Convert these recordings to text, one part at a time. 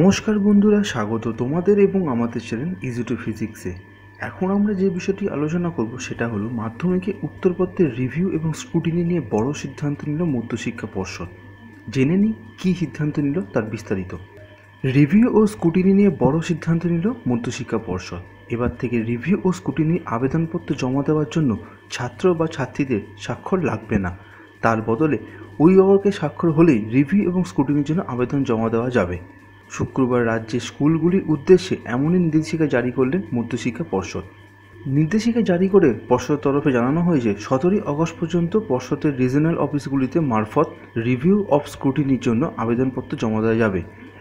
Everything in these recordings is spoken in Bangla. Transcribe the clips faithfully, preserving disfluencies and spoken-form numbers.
নমস্কার বন্ধুরা, স্বাগত তোমাদের এবং আমাদের চ্যানেল ইজি টু ফিজিক্সে। এখন আমরা যে বিষয়টি আলোচনা করব সেটা হলো মাধ্যমিকে উত্তরপত্রের রিভিউ এবং স্ক্রুটিনি নিয়ে বড় সিদ্ধান্ত নিল মধ্যশিক্ষা পর্ষদ। জেনে নিই কী সিদ্ধান্ত নিল তার বিস্তারিত। রিভিউ ও স্ক্রুটিনি নিয়ে বড় সিদ্ধান্ত নিল মধ্যশিক্ষা পর্ষদ। এবার থেকে রিভিউ ও স্ক্রুটিনির আবেদনপত্র জমা দেওয়ার জন্য ছাত্র বা ছাত্রীদের স্বাক্ষর লাগবে না। তার বদলে অভিভাবকের স্বাক্ষর হলেই রিভিউ এবং স্ক্রুটিনির জন্য আবেদন জমা দেওয়া যাবে। শুক্রবার রাজ্যের স্কুলগুলির উদ্দেশ্যে এমনই নির্দেশিকা জারি করলেন মধ্যশিক্ষা পর্ষদ। নির্দেশিকা জারি করে পর্ষদের তরফে জানানো হয়েছে, সতেরোই আগস্ট পর্যন্ত পর্ষদের রিজনাল অফিসগুলিতে মারফত রিভিউ অফ স্ক্রুটিনির জন্য আবেদনপত্র জমা দেওয়া যাবে।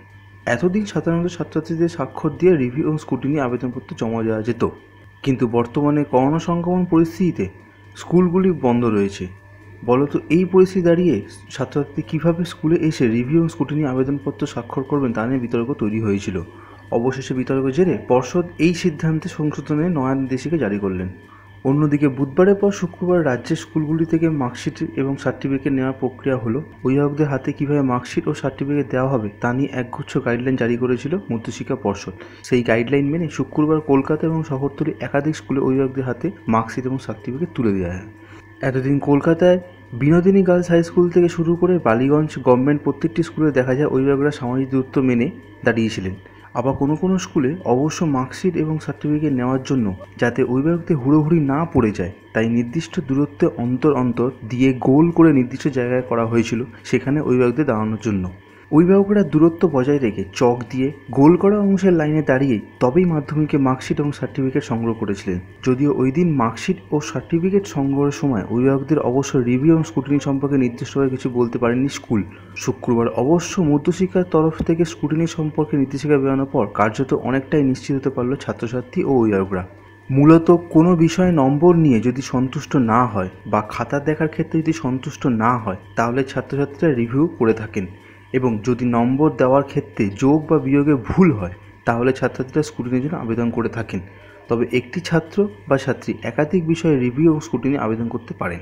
এতদিন সাধারণত ছাত্রছাত্রীদের স্বাক্ষর দিয়ে রিভিউ এবং স্ক্রুটিনি আবেদনপত্র জমা দেওয়া যেত, কিন্তু বর্তমানে করোনা সংক্রমণ পরিস্থিতিতে স্কুলগুলি বন্ধ রয়েছে। বলতো এই পরিস্থিতি দাঁড়িয়ে ছাত্রছাত্রী কীভাবে স্কুলে এসে রিভিউ এবং স্ক্রুটিনি আবেদনপত্র স্বাক্ষর করবেন তা নিয়ে বিতর্ক তৈরি হয়েছিল। অবশেষে বিতর্ক জেরে পর্ষদ এই সিদ্ধান্তে সংশোধনের নয়া নির্দেশিকা জারি করলেন। অন্যদিকে বুধবারের পর শুক্রবার রাজ্যের স্কুলগুলি থেকে মার্কশিট এবং সার্টিফিকেট নেওয়ার প্রক্রিয়া হলো। অভিভাবকদের হাতে কীভাবে মার্কশিট ও সার্টিফিকেট দেওয়া হবে তা নিয়ে একগুচ্ছ গাইডলাইন জারি করেছিল মধ্যশিক্ষা পর্ষদ। সেই গাইডলাইন মেনে শুক্রবার কলকাতা এবং শহরতলি একাধিক স্কুলে অভিভাবকদের হাতে মার্কশিট এবং সার্টিফিকেট তুলে দেওয়া হয়। এতদিন কলকাতায় বিনোদিনী গার্লস হাই স্কুল থেকে শুরু করে বালিগঞ্জ গভর্নমেন্ট প্রত্যেকটি স্কুলে দেখা যায় অভিভাবকরা সামাজিক দূরত্ব মেনে দাঁড়িয়েছিলেন। আবার কোনো কোনো স্কুলে অবশ্য মার্কশিট এবং সার্টিফিকেট নেওয়ার জন্য যাতে অভিভাবকদের হুড়োহুড়ি না পড়ে যায়, তাই নির্দিষ্ট দূরত্বে অন্তর অন্তর দিয়ে গোল করে নির্দিষ্ট জায়গায় করা হয়েছিল সেখানে অভিভাবকদের দাঁড়ানোর জন্য। অভিভাবকরা দূরত্ব বজায় রেখে চক দিয়ে গোল করা অংশের লাইনে দাঁড়িয়েই তবেই মাধ্যমিকে মার্কশিট এবং সার্টিফিকেট সংগ্রহ করেছিলেন। যদিও ওই দিন মার্কশিট ও সার্টিফিকেট সংগ্রহের সময় অভিভাবকদের অবশ্য রিভিউ এবং স্ক্রুটিনি সম্পর্কে নির্দিষ্টভাবে কিছু বলতে পারেননি স্কুল। শুক্রবার অবশ্য মধ্যশিক্ষার তরফ থেকে স্ক্রুটিনি সম্পর্কে নির্দেশিকা বেরোনোর পর কার্যত অনেকটাই নিশ্চিত হতে পারল ছাত্রছাত্রী ও অভিভাবকরা। মূলত কোনো বিষয়ে নম্বর নিয়ে যদি সন্তুষ্ট না হয় বা খাতা দেখার ক্ষেত্রে যদি সন্তুষ্ট না হয়, তাহলে ছাত্রছাত্রীরা রিভিউ করে থাকেন, এবং যদি নম্বর দেওয়ার ক্ষেত্রে যোগ বা বিয়োগে ভুল হয় তাহলে ছাত্রছাত্রীরা স্ক্রুটিনির জন্য আবেদন করে থাকেন। তবে একটি ছাত্র বা ছাত্রী একাধিক বিষয়ে রিভিউ এবং স্ক্রুটিনি আবেদন করতে পারেন।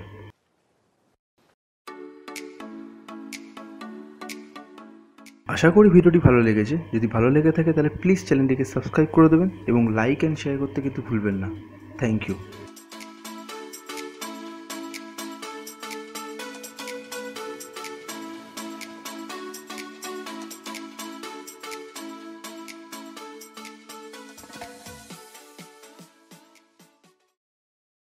আশা করি ভিডিওটি ভালো লেগেছে। যদি ভালো লেগে থাকে তাহলে প্লিজ চ্যানেলটিকে সাবস্ক্রাইব করে দেবেন এবং লাইক অ্যান্ড শেয়ার করতে কিন্তু ভুলবেন না। Thank you.